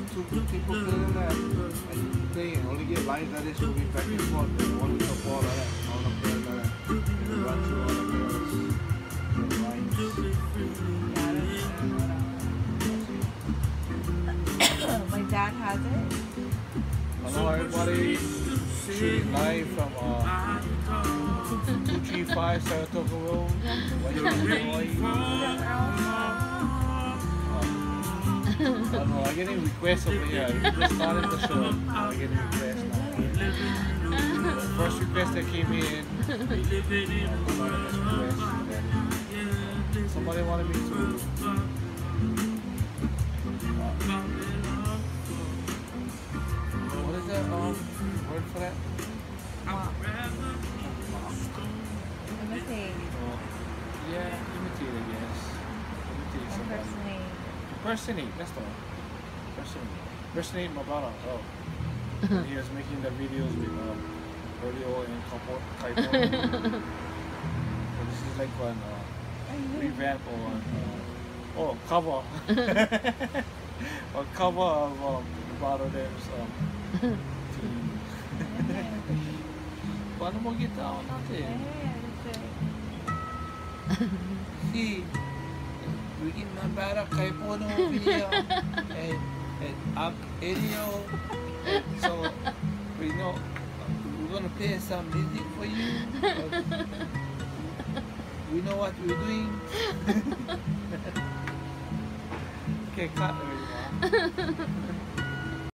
two people playing that and playing and only get lines like this moving back and forth and one with the ball like that, all the players like that. And run through all the players. The lines. My dad has it. Hello everybody, shooting live from 235 Saratoga Road, Illinois. I don't know, I'm getting requests over here. We just started the show. I'm getting requests now. The first request that came in, somebody wanted me to what is that word for that? Imitate. Yeah, imitate, I guess. Imitate somebody. Impersonate. Impersonate, that's the one. Impersonate my brother. Oh. He was making the videos with Rodeo and Kaito. So this is like one revamp or one cover. Or cover of Rotterdam's team. Paano mo gitaw natin? See, we get my brother Kaipo no video and Elio. So we know we're gonna play some music for you. We know what we're doing. Okay, cut everyone.